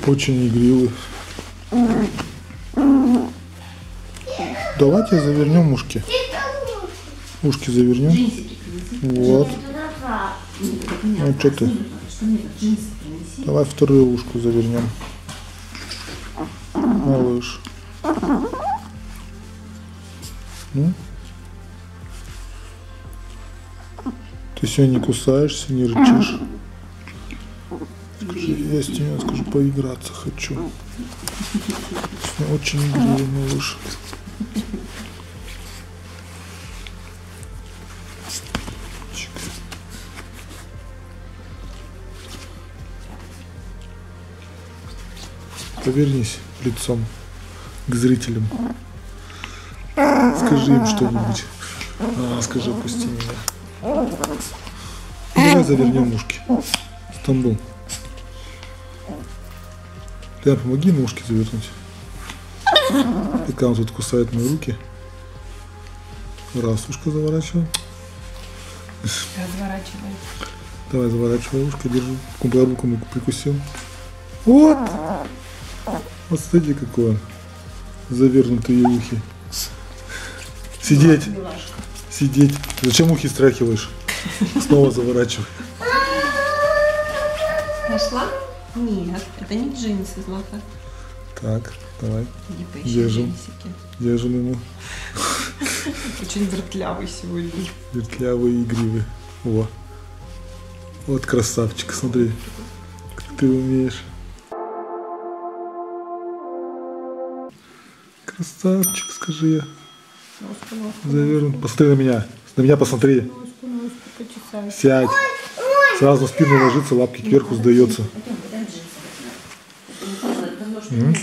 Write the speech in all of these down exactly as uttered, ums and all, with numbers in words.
Очень игривый. Давайте завернем ушки. Ушки завернем. Вот. Ну что ты? Давай вторую ушку завернем. Малыш. Ну? Ты сегодня не кусаешься, не рычишь. Скажи, я с тебя скажу, поиграться хочу. Очень игривый малыш. Повернись лицом к зрителям. Скажи им что-нибудь. А, скажи, опусти меня. Давай завернем ушки. Стамбул. Ты помоги на ушки завернуть. Пока он тут кусает мои руки. Раз ушко заворачиваем. Разворачивай. Давай, заворачивай ушко, держи. Куда руку мы прикусил. Вот! Вот смотрите, какое завернутые ухи. Сидеть. Сидеть. Зачем ухи стряхиваешь? Снова заворачивай. Нашла? Нет, это не джинсы, Злата. Так, давай. Иди поищи Держим. джинсики. Держим ему. Очень вертлявый сегодня. Вертлявый и игривый. Во. Вот красавчик, смотри. Как ты умеешь. Красавчик, скажи я. Завернут. Посмотри на меня. На меня посмотри. Сядь. Сразу на спину ложится, лапки кверху сдается. М?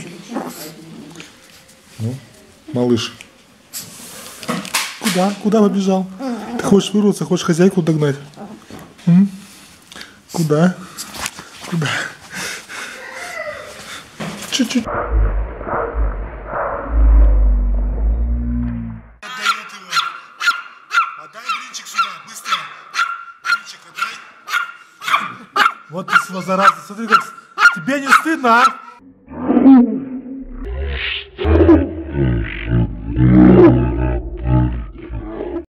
Ну, малыш. Куда? Куда побежал? Ты хочешь вырваться, хочешь хозяйку догнать? М? Куда? Куда? Чуть-чуть. Вот ты зараза, смотри, как тебе не стыдно, а?